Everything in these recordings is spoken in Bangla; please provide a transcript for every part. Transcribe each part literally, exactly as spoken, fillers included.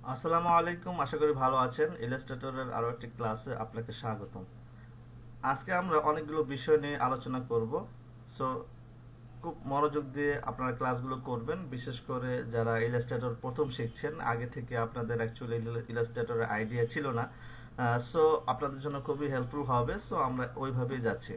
আসসালামু আলাইকুম, আশা করি ভালো আছেন। ইলাস্ট্রেটরের আরো একটি ক্লাসে আপনাকে স্বাগতম। আজকে আমরা অনেকগুলো বিষয় নিয়ে আলোচনা করব। সো খুব মনোযোগ দিয়ে আপনারা ক্লাসগুলো করবেন, বিশেষ করে যারা ইলাস্ট্রেটর প্রথম শিখছেন, আগে থেকে আপনাদের অ্যাকচুয়ালি ইলাস্ট্রেটরের আইডিয়া ছিল না। সো আপনাদের জন্য খুবই হেল্পফুল হবে। সো আমরা ওইভাবেই যাচ্ছি।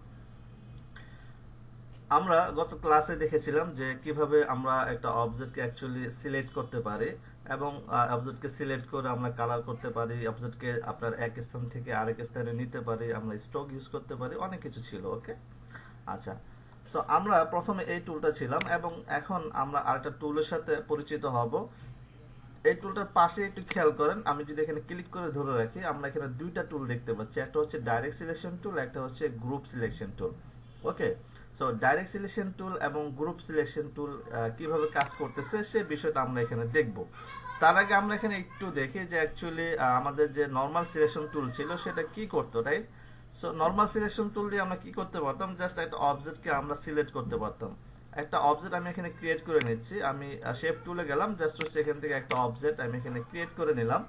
আমরা গত ক্লাসে দেখেছিলাম যে কিভাবে আমরা একটা অবজেক্টকে অ্যাকচুয়ালি সিলেক্ট করতে পারি এবং অবজেক্টকে সিলেক্ট করে আমরা কালার করতে পারি, অবজেক্টকে আপনার এক স্থান থেকে আরেক স্থানে নিতে পারি, আমরা স্ট্রোক ইউজ করতে পারি, অনেক কিছু ছিল। ওকে, আচ্ছা। সো আমরা প্রথমে এই টুলটা ছিলাম এবং এখন আমরা আরেকটা টুলের সাথে পরিচিত হব। এই টুলটার পাশে একটু খেয়াল করেন, আমি যদি এখানে ক্লিক করে ধরে রাখি, আমরা এখানে দুইটা টুল দেখতে পাচ্ছি। একটা হচ্ছে ডাইরেক্ট সিলেকশন টুল, একটা হচ্ছে group selection tool. Okay, so direct selection tool এবং গ্রুপ সিলেকশন টুল কিভাবে কাজ করতেছে সেই বিষয়টা আমরা এখানে দেখব। তার আগে আমরা এখানে একটু দেখি যে অ্যাকচুয়ালি আমাদের যে নর্মাল সিলেকশন টুল ছিল সেটা কি করতো, right? So normal selection tool দিয়ে আমরা কি করতে পারতাম, জাস্ট একটা অবজেক্টকে আমরা সিলেক্ট করতে পারতাম। একটা অবজেক্ট আমি এখানে ক্রিয়েট করে নিচ্ছি, আমি শেপ টুলে গেলাম, জাস্ট হচ্ছে এখান থেকে একটা অবজেক্ট আমি এখানে ক্রিয়েট করে নিলাম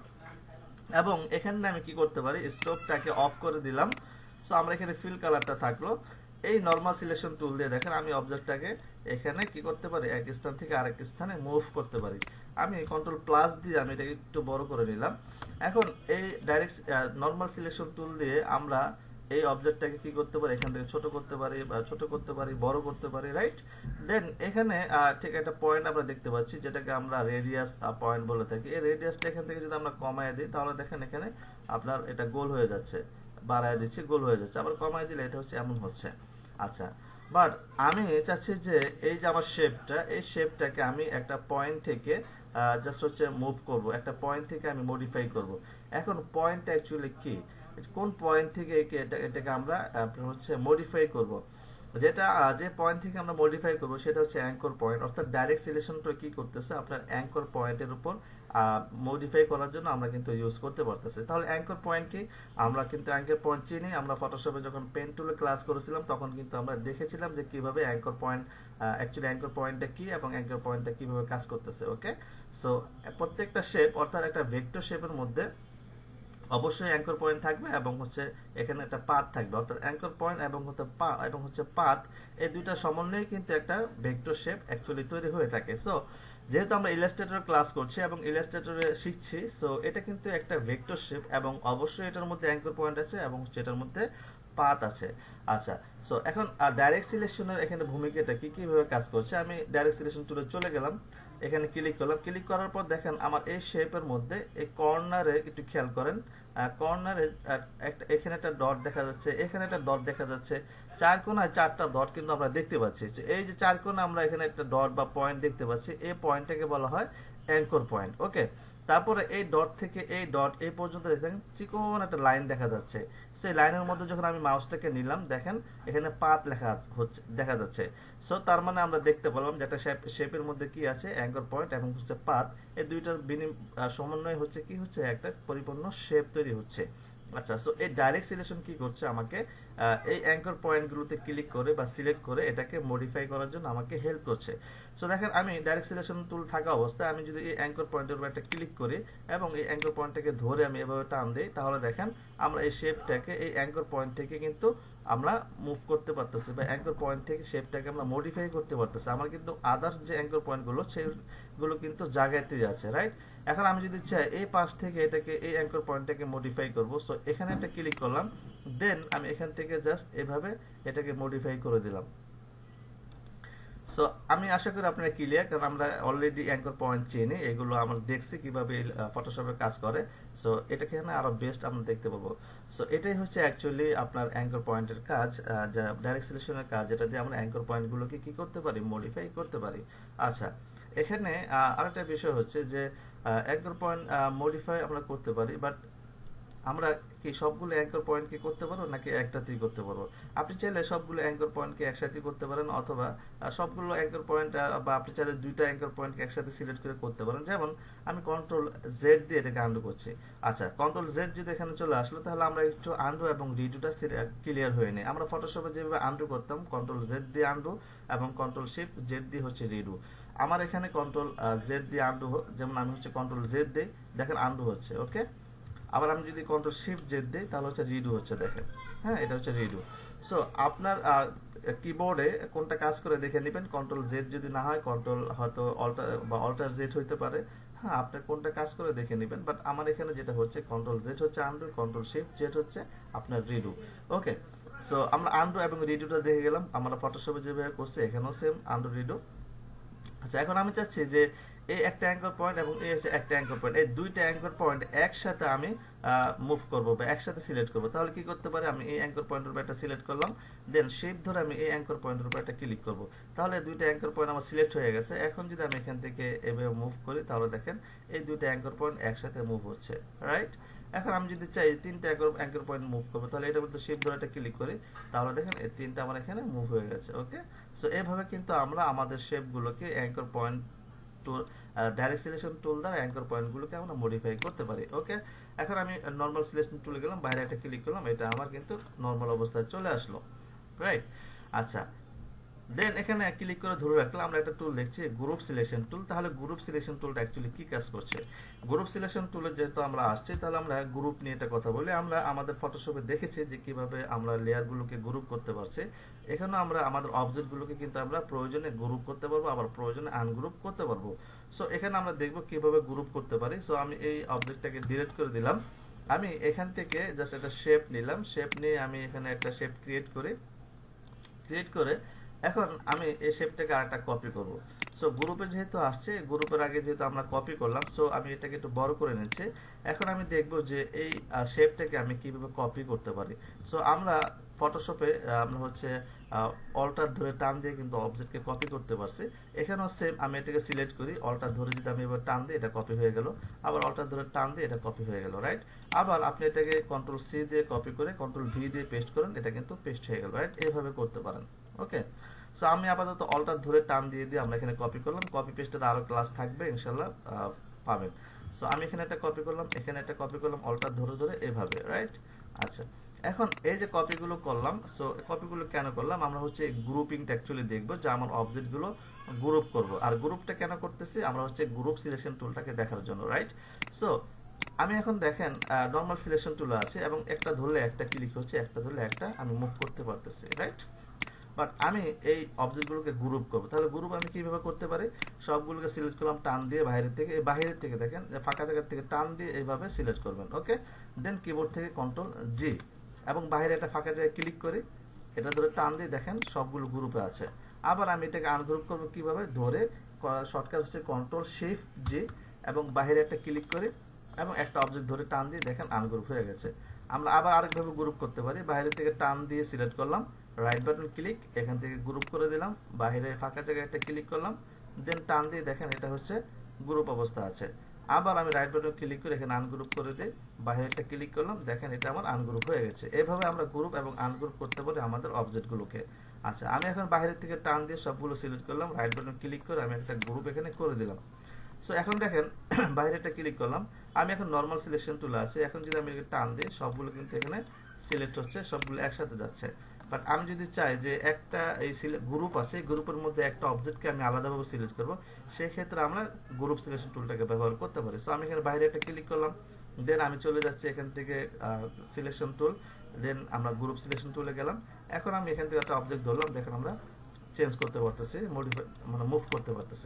এবং এখানে আমি কি করতে পারি, স্ট্রোকটাকে অফ করে দিলাম। সো আমরা এখানে ফিল কালারটা থাকলো। এই নরমাল সিলেকশন টুল দিয়ে দেখেন আমি অবজেক্টটাকে এখানে কি করতে পারি, এক স্থান থেকে আরেক স্থানে মুভ করতে পারি। আমি কন্ট্রোল প্লাস দিয়ে আমি এটাকে একটু বড় করে নিলাম। এখন এই ডাইরেক্ট নরমাল সিলেকশন টুল দিয়ে আমরা এই অবজেক্টটাকে কি করতে পারি, এখান থেকে ছোট করতে পারি বা ছোট করতে পারি, বড় করতে পারি, রাইট? দেন এখানে ঠিক একটা পয়েন্ট আমরা দেখতে পাচ্ছি যেটাকে আমরা রেডিয়াস পয়েন্ট বলে থাকি। এই রেডিয়াসটা এখান থেকে যদি আমরা কমায় দিই তাহলে দেখেন এখানে আপনার এটা গোল হয়ে যাচ্ছে, বাড়ায় দিচ্ছি গোল হয়ে যাচ্ছে, আবার কমায় দিলে এটা হচ্ছে এমন হচ্ছে। আচ্ছা, বাট আমি চাচ্ছি যে এই যে আমার শেপটা, এই শেপটাকে আমি একটা পয়েন্ট থেকে জাস্ট হচ্ছে মুভ করব, একটা পয়েন্ট থেকে আমি মডিফাই করব। এখন পয়েন্টটা অ্যাকচুয়ালি কি, কোন পয়েন্ট থেকে এটাকে আমরা হচ্ছে মডিফাই করব, যেটা যে পয়েন্ট থেকে আমরা মডিফাই করব সেটা হচ্ছে অ্যাঙ্কর পয়েন্ট। অর্থাৎ ডাইরেক্ট সিলেকশনটা কি করতেছে, আপনার অ্যাঙ্কর পয়েন্টের উপর মডিফাই করার জন্য আমরা কিন্তু ইউজ করতে পারতেছি। তাহলে অ্যাঙ্কর পয়েন্ট কি, আমরা কিন্তু অ্যাঙ্কর পয়েন্ট চিনি। আমরা ফটোশপে যখন পেন টুলে ক্লাস করেছিলাম তখন কিন্তু আমরা দেখেছিলাম যে কিভাবে অ্যাঙ্কর পয়েন্ট, অ্যাকচুয়ালি অ্যাঙ্কর পয়েন্টটা কি এবং অ্যাঙ্কর পয়েন্টটা কিভাবে কাজ করতেছে। ওকে, সো প্রত্যেকটা শেপ অর্থাৎ একটা ভেক্টর শেপের মধ্যে অবশ্যই অ্যাঙ্কর পয়েন্ট থাকবে এবং হচ্ছে এখানে একটা পাথ থাকবে। অর্থাৎ অ্যাঙ্কর পয়েন্ট এবং হচ্ছে পা এবং হচ্ছে পাথ, এই দুইটা সমন্বয়ে কিন্তু একটা ভেক্টর শেপ অ্যাকচুয়ালি তৈরি হয়ে থাকে। সো যেহেতু আমরা ইলাস্ট্রেটর ক্লাস করছি এবং ইলাস্ট্রেটরে শিখছি, সো এটা কিন্তু একটা ভেক্টর শেপ এবং অবশ্যই এটার মধ্যে অ্যাঙ্কর পয়েন্ট আছে এবং সেটার মধ্যে পাথ আছে। আচ্ছা, সো এখন ডাইরেক্ট সিলেকশনের এখানে ভূমিকাটা কি, কিভাবে কাজ করছে, আমি ডাইরেক্ট সিলেকশন টুলে চলে গেলাম, এখানে ক্লিক করলাম। ক্লিক করার পর দেখেন আমার এই শেপের মধ্যে এই কর্নারে একটু খেয়াল করেন, কর্নারে এখানে একটা ডট দেখা যাচ্ছে, এখানে একটা ডট দেখা যাচ্ছে, চার কোণায় চারটা ডট কিন্তু আমরা দেখতে পাচ্ছি। এই যে চার কোণা আমরা এখানে একটা ডট বা পয়েন্ট দেখতে পাচ্ছি, এই পয়েন্টটাকে বলা হয় অ্যাঙ্কর পয়েন্ট। ওকে, তারপরে এই ডট থেকে এই ডট এই পর্যন্ত দেখেন চিকন একটা লাইন দেখা যাচ্ছে। সেই লাইনের মধ্যে যখন আমি মাউসটাকে নিলাম দেখেন এখানে পাত লেখা হচ্ছে দেখা যাচ্ছে। সো তার মানে আমরা দেখতে পেলাম যে একটা শেপের মধ্যে কি আছে, অ্যাঙ্কর পয়েন্ট এবং হচ্ছে পাত, এই দুইটার সমন্বয় হচ্ছে কি হচ্ছে একটা পরিপূর্ণ শেপ তৈরি হচ্ছে। আচ্ছা, সো এই ডাইরেক্ট সিলেকশন কি করছে, আমাকে এই অ্যাঙ্কর পয়েন্টগুলোতে ক্লিক করে বা সিলেক্ট করে এটাকে মডিফাই করার জন্য আমাকে হেল্প করছে। সো দেখেন আমি ডাইরেক্ট সিলেকশন টুল থাকা অবস্থায় আমি যদি এই অ্যাঙ্কর পয়েন্টের উপর একটা ক্লিক করি এবং এই অ্যাঙ্কর পয়েন্টটাকে ধরে আমি এভাবে টান দিই, তাহলে দেখেন আমরা এই শেপটাকে এই অ্যাঙ্কর পয়েন্ট থেকে কিন্তু আমরা মুভ করতে পারতেছি বা অ্যাঙ্কর পয়েন্ট থেকে শেপটাকে আমরা মডিফাই করতে পারতেছি। আমার কিন্তু আদার্স যে অ্যাঙ্কর পয়েন্টগুলো সেগুলো কিন্তু জায়গাতে আছে, রাইট? এখন আমি যদি চাই এই পাশ থেকে এটাকে এই অ্যাঙ্কর পয়েন্টটাকে মডিফাই করব, সো এখানে একটা ক্লিক করলাম, দেন আমি এখান থেকে জাস্ট এভাবে এটাকে মডিফাই করে দিলাম। সো আমি আশা করি আপনারা ক্লিয়ার, কারণ আমরা অলরেডি অ্যাঙ্কর পয়েন্ট চিনি, এগুলো আমরা দেখছি কিভাবে ফটোশপে কাজ করে। সো এটাকে আরো বেস্ট আমরা দেখতে পাবো। সো এটাই হচ্ছে অ্যাকচুয়ালি আপনার অ্যাঙ্কর পয়েন্টের কাজ, যা ডাইরেক্ট সিলেকশনের কাজ, যেটা দিয়ে আমরা অ্যাঙ্কর পয়েন্টগুলোকে কি করতে পারি, মডিফাই করতে পারি। আচ্ছা, এখানে আরেকটা বিষয় হচ্ছে যে অ্যাঙ্কর পয়েন্ট মডিফাই আমরা করতে পারি, বাট আমরা কি সবগুলো অ্যাঙ্কর পয়েন্ট কি করতে পারবো নাকি একটাতেই করতে পারবো? আপনি চাইলে সবগুলো অ্যাঙ্কর পয়েন্টকে একসাথে করতে পারেন, অথবা সবগুলো অ্যাঙ্কর পয়েন্ট বা আপনি চাইলে দুইটা অ্যাঙ্কর পয়েন্টকে একসাথে সিলেক্ট করে করতে পারেন। যেমন আমি কন্ট্রোল জেড দিয়ে এটাকে আন্ডু করছি। আচ্ছা, কন্ট্রোল জেড যদি এখানে চলে আসলো তাহলে আমরা একটু আন্ডু এবং রিডুটা ক্লিয়ার হয়ে নেই। আমরা ফটোশপে যেভাবে আন্ডু করতাম, কন্ট্রোল জেড দিয়ে আন্ডু এবং কন্ট্রোল শিফট জেড দিয়ে হচ্ছে রিডু। আমার এখানে কন্ট্রোল জেড দিয়ে আন্ডু, যেমন আমি হচ্ছে কন্ট্রোল জেড দিই, দেখেন আন্ডু হচ্ছে। ওকে, আবার আমি যদি কন্ট্রোল শিফট জেড দিই তাহলে হচ্ছে রিডু হচ্ছে, দেখেন। হ্যাঁ, এটা হচ্ছে রিডু। সো আপনার কিবোর্ডে কোনটা কাজ করে দেখে নেবেন। কন্ট্রোল জেড যদি না হয়, কন্ট্রোল হয়তো অল্টার বা অল্টার জেড হইতে পারে। হ্যাঁ, আপনার কোনটা কাজ করে দেখে নেবেন। বাট আমার এখানে যেটা হচ্ছে কন্ট্রোল জেড হচ্ছে আন্ডু, কন্ট্রোল শিফট জেড হচ্ছে আপনার রিডু। ওকে, সো আমরা আন্ডু এবং রিডুটা দেখে গেলাম। আমরা ফটোশপে যেভাবে করছি এখানেও সেম আন্ডু রিডু। আচ্ছা, এখন আমি চাচ্ছি যে এই একটা অ্যাঙ্কর পয়েন্ট এবং এই হচ্ছে একটা অ্যাঙ্কর পয়েন্ট, এই দুইটা অ্যাঙ্কর পয়েন্ট একসাথে আমি মুভ করব বা একসাথে সিলেক্ট করব। তাহলে কি করতে পারে, আমি এই অ্যাঙ্কর পয়েন্টের উপর একটা সিলেক্ট করলাম, দেন শেপ ধরে আমি এই অ্যাঙ্কর পয়েন্টের উপর একটা ক্লিক করব। তাহলে দুইটা অ্যাঙ্কর পয়েন্ট আমার সিলেক্ট হয়ে গেছে। এখন যদি আমি এখান থেকে এভাবে মুভ করি তাহলে দেখেন এই দুইটা অ্যাঙ্কর পয়েন্ট একসাথে মুভ হচ্ছে, রাইট। এখন আমি যদি চাই তিনটা অ্যাঙ্কর পয়েন্ট মুভ করবো, তাহলে এটার মধ্যে শেপ ধরে একটা ক্লিক করি, তাহলে দেখেন এই তিনটা আমার এখানে মুভ হয়ে গেছে। ওকে, সো এইভাবে কিন্তু আমরা আমাদের শেপগুলোকে anchor point tool, direct selection tool দ্বারা অ্যাঙ্কর পয়েন্টগুলোকে আমরা মডিফাই করতে পারি। ওকে, এখন আমি নরমাল সিলেকশন টুলে গেলাম, বাইরে একটা ক্লিক করলাম, এটা আমার কিন্তু নরমাল অবস্থায় চলে আসলো, রাইট। আচ্ছা, দেন এখানে ক্লিক করে ধরে রাখলাম, আমরা একটা টুল দেখছি গ্রুপ সিলেকশন টুল। তাহলে গ্রুপ সিলেকশন টুলটা অ্যাকচুয়ালি কি কাজ করছে? গ্রুপ সিলেকশন টুলে যেহেতু আমরা আসছি, তাহলে আমরা গ্রুপ নিয়ে একটা কথা বলি। আমরা আমাদের ফটোশপে দেখেছি যে কিভাবে আমরা লেয়ারগুলোকে গ্রুপ করতে পারছি। এখানে আমরা আমাদের অবজেক্টগুলোকে কিন্তু আমরা প্রয়োজনে গ্রুপ করতে পারবো, আবার প্রয়োজনে আনগ্রুপ করতে পারবো। সো এখানে আমরা দেখবো কিভাবে গ্রুপ করতে পারি। সো আমি এই অবজেক্টটাকে ডিলিট করে দিলাম। আমি এখান থেকে জাস্ট একটা শেপ নিলাম, শেপ নিয়ে আমি এখানে একটা শেপ ক্রিয়েট করি, ক্রিয়েট করে এখন আমি এই শেপটাকে আরেকটা কপি করব। সো গ্রুপে যেহেতু আসছে, গ্রুপের আগে যেহেতু আমরা কপি করলাম, সো আমি এটাকে একটু বড় করে নিচ্ছি। এখন আমি দেখব যে এই শেপটাকে আমি কিভাবে কপি করতে পারি। সো আমরা ফটোশপে আমরা হচ্ছে অল্টার ধরে টান দিয়ে কিন্তু অবজেক্টকে কপি করতে পারছি। এখানেও সেম, আমি এটাকে সিলেক্ট করি, অল্টার ধরে যদি আমি এবার টান দিই এটা কপি হয়ে গেল, আবার অল্টার ধরে টান দিয়ে এটা কপি হয়ে গেল, রাইট। আবার আপনি এটাকে কন্ট্রোল সি দিয়ে কপি করে কন্ট্রোল ভি দিয়ে পেস্ট করেন, এটা কিন্তু পেস্ট হয়ে গেল, রাইট। এইভাবে করতে পারেন। ওকে, সো আমি আপাতত অল্টার ধরে টান দিয়ে দিয়ে আমরা এখানে কপি করলাম। কপি পেস্টের আরো ক্লাস থাকবে ইনশাআল্লাহ, পাবেন। সো আমি এখানে একটা কপি করলাম, এখানে একটা কপি করলাম, অল্টার ধরে ধরে এভাবে, রাইট। আচ্ছা, এখন এই যে কপিগুলো করলাম, সো কপিগুলো কেন করলাম, আমরা হচ্ছে গ্রুপিংটা অ্যাকচুয়ালি দেখবো যে আমার অবজেক্টগুলো গ্রুপ করব। আর গ্রুপটা কেন করতেছি, আমরা হচ্ছে গ্রুপ সিলেকশন টুলটাকে দেখার জন্য, রাইট। সো আমি এখন দেখেন নরমাল সিলেকশন টুল আছে এবং একটা ধরলে একটা ক্লিক হচ্ছে, একটা ধরলে একটা আমি মুভ করতে পারতেছি, রাইট। বাট আমি এই অবজেক্টগুলোকে গ্রুপ করবো, তাহলে গ্রুপ আমি কিভাবে করতে পারি, সবগুলোকে সিলেক্ট করলাম টান দিয়ে বাইরের থেকে, এই বাইরের থেকে দেখেন ফাঁকা জায়গা থেকে টান দিয়ে এইভাবে সিলেক্ট করবেন। ওকে, দেন কিবোর্ড থেকে কন্ট্রোল জি এবং বাইরে একটা ফাঁকা জায়গায় ক্লিক করি, এটা ধরে টান দিয়ে দেখেন সবগুলো গ্রুপে আছে। আবার আমি এটাকে আনগ্রুপ করবো কিভাবে, ধরে শর্টকাট হচ্ছে কন্ট্রোল শিফট জি এবং বাইরে একটা ক্লিক করি এবং একটা অবজেক্ট ধরে টান দিয়ে দেখেন আনগ্রুপ হয়ে গেছে। আমরা আবার আরেকভাবে গ্রুপ করতে পারি, বাইরে থেকে টান দিয়ে সিলেক্ট করলাম, রাইট বাটন ক্লিক, এখান থেকে গ্রুপ করে দিলাম, বাইরে ফাঁকা জায়গায় একটা ক্লিক করলাম, দেন টান দিয়ে দেখেন এটা হচ্ছে গ্রুপ অবস্থা আছে। আবার আমি রাইট বাটন ক্লিক করে এখানে আনগ্রুপ করে দিই, বাইরে একটা ক্লিক করলাম, দেখেন এটা আমার আনগ্রুপ হয়ে গেছে। এইভাবে আমরা গ্রুপ এবং আনগ্রুপ করতে পারি আমাদের অবজেক্টগুলোকে। আচ্ছা, আমি এখন বাইরে থেকে টান দিয়ে সবগুলো সিলেক্ট করলাম, রাইট বাটন ক্লিক করে আমি একটা গ্রুপ এখানে করে দিলাম। সো এখন দেখেন বাইরে একটা ক্লিক করলাম, আমি এখন নরমাল সিলেকশন টুল আছে, এখন যদি আমি টান দিই সবগুলো কিন্তু এখানে সিলেক্ট হচ্ছে, সবগুলো একসাথে যাচ্ছে। বাট আমি যদি চাই যে একটা এই গ্রুপ আছে, এই গ্রুপের মধ্যে একটা অবজেক্টকে আমি আলাদাভাবে সিলেক্ট করব, সেই ক্ষেত্রে আমরা গ্রুপ সিলেকশন টুলটাকে ব্যবহার করতে পারি। সো আমি এখানে বাইরে একটা ক্লিক করলাম, দেন আমি চলে যাচ্ছি এখান থেকে সিলেকশন টুল, দেন আমরা গ্রুপ সিলেকশন টুলে গেলাম। এখন আমি এখান থেকে একটা অবজেক্ট ধরলাম, দেখেন আমরা চেঞ্জ করতে পারতেছি, মডিফাই মানে মুভ করতে পারতেছি।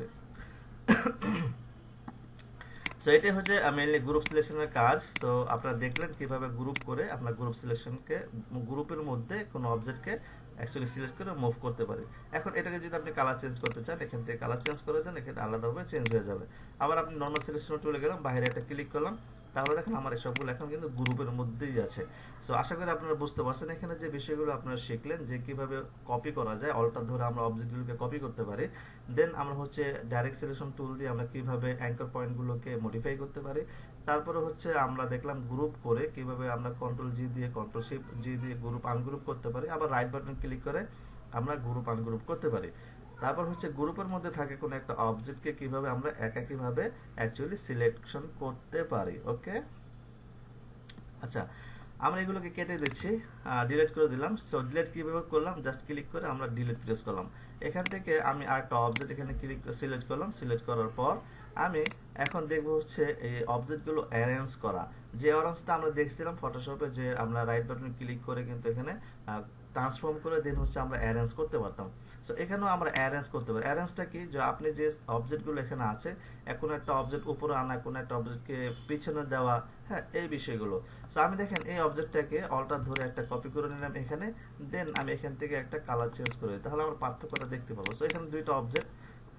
সো এটাই হচ্ছে মেইনলি গ্রুপ সিলেকশনের কাজ। সো আপনারা দেখলেন কিভাবে গ্রুপ করে আপনার গ্রুপ সিলেকশনকে, গ্রুপের মধ্যে কোনো অবজেক্টকে অ্যাকচুয়ালি সিলেক্ট করে মুভ করতে পারি। এখন এটাকে যদি আপনি কালার চেঞ্জ করতে চান, এখান থেকে কালার চেঞ্জ করে দেন, এখানে আলাদাভাবে চেঞ্জ হয়ে যাবে। আবার আপনি নর্মাল সিলেকশন টুলে গেলাম, বাইরে একটা ক্লিক করলাম, তাহলে দেখেন আমার এই সবগুলো এখন কিন্তু গ্রুপের মধ্যেই আছে। সো আশা করি আপনারা বুঝতে পারছেন এখানে যে বিষয়গুলো আপনারা শিখলেন যে কিভাবে কপি করা যায়, অল্টার ধরে আমরা অবজেক্টগুলোকে কপি করতে পারি। দেন আমরা হচ্ছে ডাইরেক্ট সিলেকশন টুল দিয়ে আমরা কিভাবে অ্যাঙ্কর পয়েন্টগুলোকে মডিফাই করতে পারি। তারপরে হচ্ছে আমরা দেখলাম গ্রুপ করে কিভাবে আমরা কন্ট্রোল জি দিয়ে কন্ট্রোল শিফট জি দিয়ে গ্রুপ আনগ্রুপ করতে পারি, আবার রাইট বাটন ক্লিক করে আমরা গ্রুপ আনগ্রুপ করতে পারি। তারপর হচ্ছে গ্রুপের মধ্যে থাকে কোনো একটা অবজেক্টকে কিভাবে আমরা একাকীভাবে অ্যাকচুয়ালি সিলেকশন করতে পারি। ওকে, আচ্ছা আমরা এগুলোকে কেটে দিচ্ছি, ডিলিট করে দিলাম। সো ডিলিট কিভাবে করলাম, জাস্ট ক্লিক করে আমরা ডিলিট প্রেস করলাম। এখান থেকে আমি আরেকটা অবজেক্ট এখানে ক্লিক সিলেক্ট করলাম, সিলেক্ট করার পর আমি এখন দেখব হচ্ছে এই অবজেক্টগুলো অ্যারেঞ্জ করা। যে অ্যারেঞ্জটা আমরা দেখছিলাম ফটোশপে, যে আমরা রাইট বাটন ক্লিক করে কিন্তু এখানে ট্রান্সফর্ম করে দেন হচ্ছে আমরা অ্যারেঞ্জ করতে পারতাম। সো এখানেও আমরা অ্যারেঞ্জ করতে পারি। অ্যারেঞ্জটা কি, যে আপনি যে অবজেক্টগুলো এখানে আছে, কোনো একটা অবজেক্ট উপরে আনা, কোনো একটা অবজেক্টকে পিছনে দেওয়া, হ্যাঁ এই বিষয়গুলো। সো আমি দেখেন এই অবজেক্টটাকে অল্টার ধরে একটা কপি করে নিলাম এখানে, দেন আমি এখান থেকে একটা কালার চেঞ্জ করে, তাহলে আমরা পার্থক্যটা দেখতে পাবো। সো এখানে দুইটা অবজেক্ট,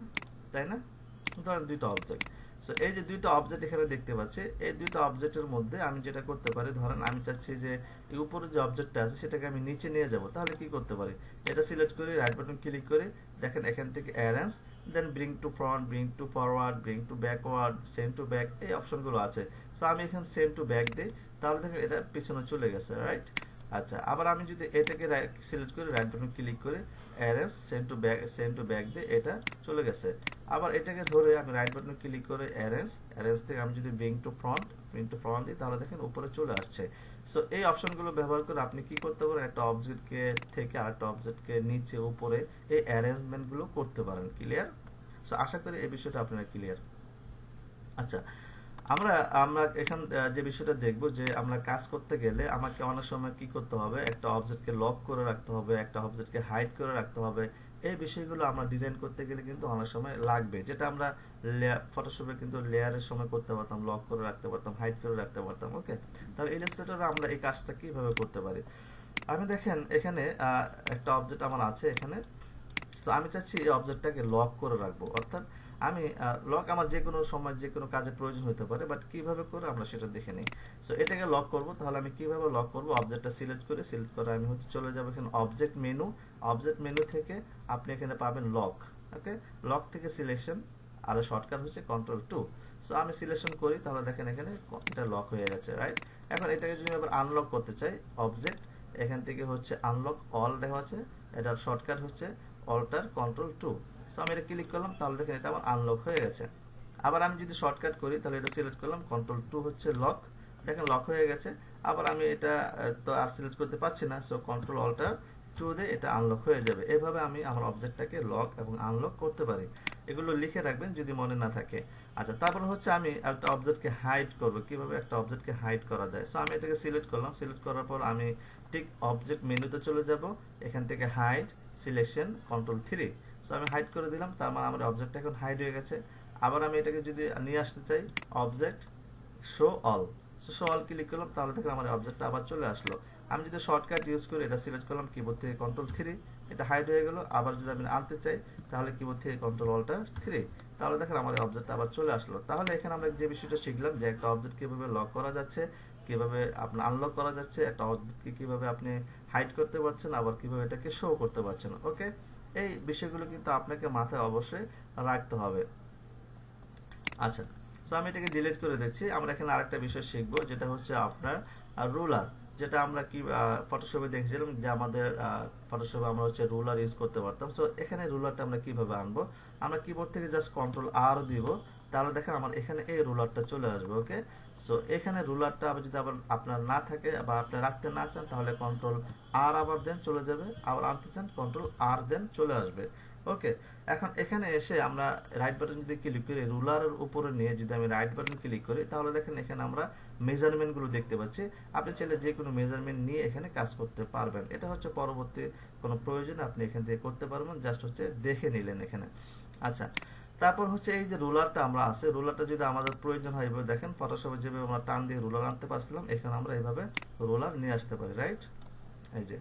তাই না, ধরেন দুইটা অবজেক্ট। সো এই যে দুইটা অবজেক্ট এখানে দেখতে পাচ্ছি, এই দুইটা অবজেক্টের মধ্যে আমি যেটা করতে পারি, ধরেন আমি চাচ্ছি যে এই উপরে যে অবজেক্টটা আছে সেটাকে আমি নিচে নিয়ে যাব, তাহলে কি করতে পারি, এটা সিলেক্ট করি, রাইট বাটন ক্লিক করে দেখেন এখান থেকে arrange, then bring to front, bring to forward, bring to backward, send to back, এই অপশনগুলো আছে। সো আমি এখানে সেন্ড টু ব্যাক দিই, তাহলে দেখেন এটা পিছনে চলে গেছে, রাইট। আচ্ছা, আবার আমি যদি এটাকে সিলেক্ট করি, রাইট বাটন ক্লিক করে arrange, send to back, send to back দিয়ে এটা চলে গেছে। আবার এটাকে ধরে আমি রাইট বাটন ক্লিক করে অ্যারেঞ্জ, অ্যারেঞ্জ থেকে আমি যদি bring to front, bring to front দিই, তাহলে দেখেন উপরে চলে আসছে। সো এই অপশনগুলো ব্যবহার করে আপনি কি করতে পারেন, একটা অবজেক্টকে থেকে আরেকটা অবজেক্টকে নিচে উপরে এই অ্যারেঞ্জমেন্টগুলো করতে পারেন। ক্লিয়ার? সো আশা করি এই বিষয়টা আপনারা ক্লিয়ার। আচ্ছা, আমরা আমরা এখান যে বিষয়টা দেখব, যে আমরা কাজ করতে গেলে আমাকে অনেক সময় কি করতে হবে, একটা অবজেক্টকে লক করে রাখতে হবে, একটা অবজেক্টকে হাইড করে রাখতে হবে। এই বিষয়গুলো আমরা ডিজাইন করতে গেলে কিন্তু অনেক সময় লাগবে, যেটা আমরা ফটোশপে কিন্তু লেয়ারের সময় করতে পারতাম, লক করে রাখতে পারতাম, হাইড করে রাখতে পারতাম। ওকে, তাহলে ইলাস্ট্রেটরে আমরা এই কাজটা কিভাবে করতে পারি। আমি দেখেন এখানে একটা অবজেক্ট আমার আছে এখানে, তো আমি চাচ্ছি এই অবজেক্টটাকে লক করে রাখবো, অর্থাৎ আমি লক আমার যে কোনো সময় যে কোনো কাজে প্রয়োজন হতে পারে, বাট কিভাবে করে আমরা সেটা দেখে নিই। সো এটাকে লক করব, তাহলে আমি কিভাবে লক করব, অবজেক্টটা সিলেক্ট করে, সিলেক্ট করে আমি হচ্ছে চলে যাব এখানে অবজেক্ট মেনু, অবজেক্ট মেনু থেকে আপনি এখানে পাবেন লক। ওকে, লক থেকে সিলেকশন, আর শর্টকাট হচ্ছে কন্ট্রোল টু। সো আমি সিলেকশন করি, তাহলে দেখেন এখানে এটা লক হয়ে গেছে, রাইট। এখন এটাকে যদি আবার আনলক করতে চাই, অবজেক্ট এখান থেকে হচ্ছে আনলক অল দেখা আছে, এটার শর্টকাট হচ্ছে অল্টার কন্ট্রোল টু। সো আমি এটা ক্লিক করলাম, তাহলে দেখেন এটা আমার আনলক হয়ে গেছে। আবার আমি যদি শর্টকাট করি, তাহলে এটা সিলেক্ট করলাম, কন্ট্রোল টু হচ্ছে লক, দেখেন লক হয়ে গেছে। আবার আমি এটা তো আর সিলেক্ট করতে পারছি না, সো কন্ট্রোল অল্টার টু দিয়ে এটা আনলক হয়ে যাবে। এভাবে আমি আমার অবজেক্টটাকে লক এবং আনলক করতে পারি। এগুলো লিখে রাখবেন যদি মনে না থাকে। আচ্ছা, তারপর হচ্ছে আমি একটা অবজেক্টকে হাইড করব, কিভাবে একটা অবজেক্টকে হাইড করা যায়। সো আমি এটাকে সিলেক্ট করলাম, সিলেক্ট করার পর আমি ঠিক অবজেক্ট মেনুতে চলে যাব, এখান থেকে hide, selection, control three. So আমি হাইড করে দিলাম, তার মানে আমার অবজেক্টটা এখন হাইড হয়ে গেছে। আবার আমি এটাকে যদি নিয়ে আসতে চাই, object show all, so show all click করলাম, তাহলে দেখেন আমার অবজেক্টটা আবার চলে আসলো। আমি যদি শর্টকাট ইউজ করি, এটা সিলেক্ট করলাম কিবোর্ড থেকে কন্ট্রোল থ্রি, এটা হাইড হয়ে গেল। আবার যদি আমি আনতে চাই, তাহলে কিবোর্ড থেকে কন্ট্রোল অল্টার থ্রি, তাহলে দেখেন আমার অবজেক্টটা আবার চলে আসলো। তাহলে এখানে আমরা যে বিষয়টা শিখলাম, যে একটা অবজেক্ট কিভাবে লক করা যাচ্ছে, কিভাবে আপনার আনলক করা যাচ্ছে, একটা অবজেক্টকে কিভাবে আপনি হাইড করতে পারছেন, আবার কিভাবে এটাকে শো করতে পারছেন। ওকে, এই বিষয়গুলো কিন্তু আপনাকে মাথায় অবশ্যই রাখতে হবে। আচ্ছা, সো আমি এটাকে ডিলিট করে দিচ্ছি। আমরা এখানে আরেকটা বিষয় শিখবো, যেটা হচ্ছে আপনার রুলার, যেটা আমরা কি ফটোশপে দেখেছিলাম, যে আমাদের ফটোশপে আমরা হচ্ছে রুলার ইউজ করতে পারতাম। সো এখানে রুলারটা আমরা কিভাবে আনবো, আমরা কিবোর্ড থেকে জাস্ট কন্ট্রোল আর দিব, তাহলে দেখেন আমার এখানে এই রুলারটা চলে আসবে। ওকে, সো এখানে রুলারটা আবার যদি আবার আপনার না থাকে বা আপনি রাখতে না চান, তাহলে কন্ট্রোল আর আবার দেন চলে যাবে, আবার আনতে চান কন্ট্রোল আর দেন চলে আসবে। ওকে, এখন এখানে এসে আমরা রাইট বাটন যদি ক্লিক করি, রুলারের উপরে নিয়ে যদি আমি রাইট বাটন ক্লিক করি, তাহলে দেখেন এখানে আমরা মেজারমেন্ট গুলো দেখতে পাচ্ছি। আপনি চাইলে যে কোনো মেজারমেন্ট নিয়ে এখানে কাজ করতে পারবেন। এটা হচ্ছে পরবর্তী কোনো প্রয়োজন আপনি এখান থেকে করতে পারবেন, জাস্ট হচ্ছে দেখে নিলেন এখানে। আচ্ছা, তারপর হচ্ছে এই যে রুলারটা আমরা আছে, রুলারটা যদি আমাদের প্রয়োজন হয়, এভাবে দেখেন ফটোশপে যেভাবে আমরা টান দিয়ে রুলার আনতে পারছিলাম, এখানে আমরা এইভাবে রুলার নিয়ে আসতে পারি, রাইট। এই যে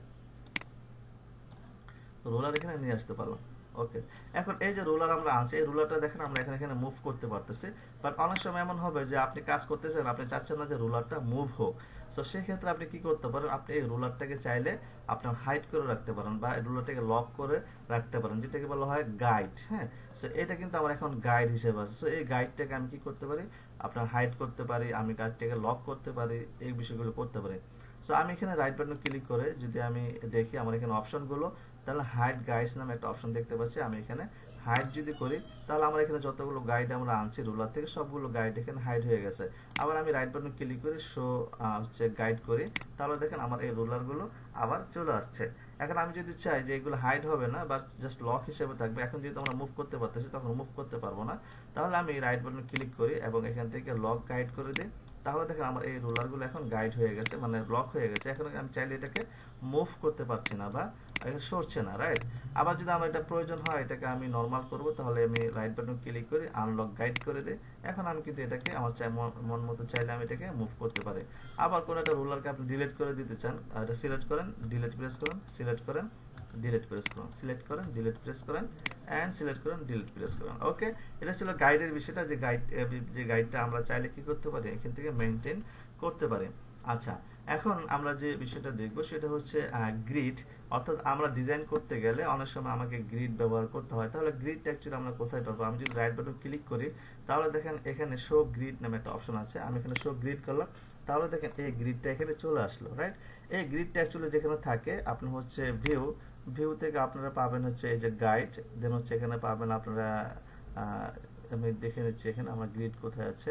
রুলার এখানে নিয়ে আসতে পারলাম। ওকে, এখন এই যে রুলার আমরা আনছি, এই রুলারটা দেখেন আমরা এখানে এখানে মুভ করতে পারতেছি। বাট অনেক সময় এমন হবে যে আপনি কাজ করতেছেন, আপনি চাচ্ছেন না যে রুলারটা মুভ হোক। সো সেক্ষেত্রে আপনি কি করতে পারেন, আপনি এই রুলারটাকে চাইলে আপনার হাইড করে রাখতে পারেন, বা এই রুলারটাকে লক করে রাখতে পারেন, যেটাকে বলা হয় গাইড। হ্যাঁ, সো এটা কিন্তু আমার এখন গাইড হিসেবে আছে। সো এই গাইডটাকে আমি কি করতে পারি, আপনার হাইড করতে পারি, আমি গাইডটাকে লক করতে পারি, এই বিষয়গুলো করতে পারি। সো আমি এখানে রাইট বাটন ক্লিক করে যদি আমি দেখি আমার এখানে অপশনগুলো, তাহলে হাইড গাইডস নামে একটা অপশন দেখতে পাচ্ছি। আমি এখানে হাইড যদি করি, তাহলে আমার এখানে যতগুলো গাইড আমরা আনছি রুলার থেকে, সবগুলো গাইড এখানে হাইড হয়ে গেছে। আবার আমি রাইট বাটন ক্লিক করে শো হচ্ছে গাইড করি, তাহলে দেখেন আমার এই রুলারগুলো আবার চলে আসছে। এখন আমি যদি চাই যে এগুলো হাইড হবে না বা জাস্ট লক হিসেবে থাকবে, এখন যেহেতু আমরা মুভ করতে পারতেছি তখন মুভ করতে পারবো না, তাহলে আমি রাইট বাটন ক্লিক করি এবং এখান থেকে লক গাইড করে দিই। তাহলে দেখেন আমার এই রোলারগুলো এখন গাইড হয়ে গেছে, মানে লক হয়ে গেছে। এখন আমি চাইলে এটাকে মুভ করতে পারছি না বা এটা সরছে না, রাইট। আবার যদি আমার এটা প্রয়োজন হয়, এটাকে আমি নর্মাল করব, তাহলে আমি রাইট বাটন ক্লিক করি, আনলক গাইড করে দিই। এখন আমি কিন্তু এটাকে আমার চাই মন মতো চাইলে আমি এটাকে মুভ করতে পারি। আবার কোন একটা রুলারকে আপনি ডিলিট করে দিতে চান, এটা সিলেক্ট করেন, ডিলিট প্রেস করেন, সিলেক্ট করেন, ডিলিট প্রেস করুন, সিলেক্ট করেন, ডিলিট প্রেস করেন, এন্ড সিলেক্ট করেন, ডিলিট প্রেস করেন। ওকে, এটা ছিল গাইডের বিষয়টা, যে গাইড যে গাইডটা আমরা চাইলে কি করতে পারি, এখান থেকে মেইনটেইন করতে পারি। আচ্ছা, এখন আমরা যে বিষয়টা দেখব সেটা হচ্ছে গ্রিড, অর্থাৎ আমরা ডিজাইন করতে গেলে অনেক সময় আমাকে গ্রিড ব্যবহার করতে হয়। তাহলে গ্রিডটা অ্যাকচুয়ালি আমরা কোথায় পাবো? আমি যদি রাইট বাটন ক্লিক করি, তাহলে দেখেন এখানে শো গ্রিড নামে একটা অপশন আছে। আমি এখানে শো গ্রিড করলাম, তাহলে দেখেন এই গ্রিডটা এখানে চলে আসলো, রাইট। এই গ্রিডটা অ্যাকচুয়ালি যেখানে থাকে, আপনি হচ্ছে ভিউ ভিউ থেকে আপনারা পাবেন হচ্ছে এই যে গাইড, দেন হচ্ছে এখানে পাবেন আপনারা, আমি দেখে নিচ্ছি এখানে আমার গ্রিড কোথায় আছে।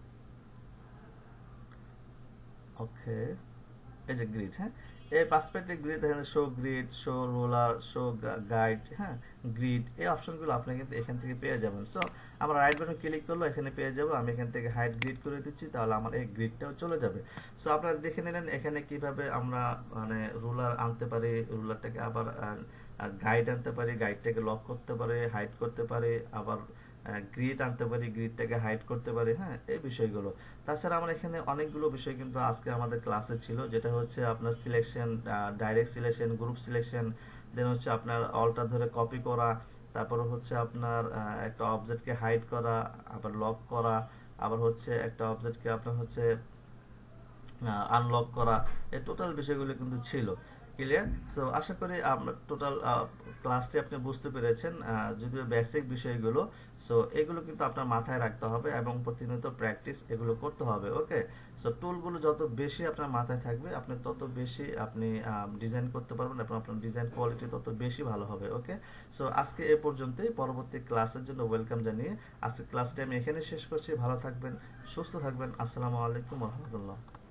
ওকে, এই যে গ্রিড, হ্যাঁ, এই পার্সপেক্টিভ গ্রিড এখানে show grid, show ruler, show guide, হ্যাঁ, গ্রিড, এই অপশনগুলো আপনি কিন্তু এখান থেকে পেয়ে যাবেন। সো আমরা রাইট বাটন ক্লিক করলে এখানে পেয়ে যাব, আমি এখান থেকে হাইড গ্রিড করে দিচ্ছি, তাহলে আমার এই গ্রিডটাও চলে যাবে। সো আপনারা দেখে নিলেন এখানে কিভাবে আমরা মানে রুলার আনতে পারি, রুলারটাকে আবার গাইড আনতে পারি, গাইডটাকে লক করতে পারি, হাইড করতে পারি, আবার গ্রিড আনতে পারি, গ্রিডটাকে হাইড করতে পারি, হ্যাঁ, এই বিষয়গুলো। তাছাড়া আমরা এখানে অনেকগুলো বিষয় কিন্তু আজকে আমাদের ক্লাসে ছিল, যেটা হচ্ছে আপনার selection, direct selection, group selection, then হচ্ছে আপনার অল্টার ধরে কপি করা, তারপর হচ্ছে আপনার একটা অবজেক্টকে হাইড করা, আবার লক করা, আবার হচ্ছে একটা অবজেক্টকে আপনার হচ্ছে আনলক করা, এই টোটাল বিষয়গুলো কিন্তু ছিল। ক্লিয়ার? সো আশা করি আমরা টোটাল ক্লাসটি আপনি বুঝতে পেরেছেন, যদিও বেসিক বিষয়গুলো। সো এগুলো কিন্তু আপনার মাথায় রাখতে হবে এবং প্রতিনিয়ত প্র্যাকটিস এগুলো করতে হবে। ওকে, সো টুলগুলো যত বেশি আপনার মাথায় থাকবে, আপনি তত বেশি আপনি ডিজাইন করতে পারবেন এবং আপনার ডিজাইন কোয়ালিটি তত বেশি ভালো হবে। ওকে, সো আজকে এ পর্যন্তই। পরবর্তী ক্লাসের জন্য ওয়েলকাম জানিয়ে আজকে ক্লাসটি আমি এখানে শেষ করছি। ভালো থাকবেন, সুস্থ থাকবেন। আসসালামু আলাইকুম ওয়া রাহমাতুল্লাহ।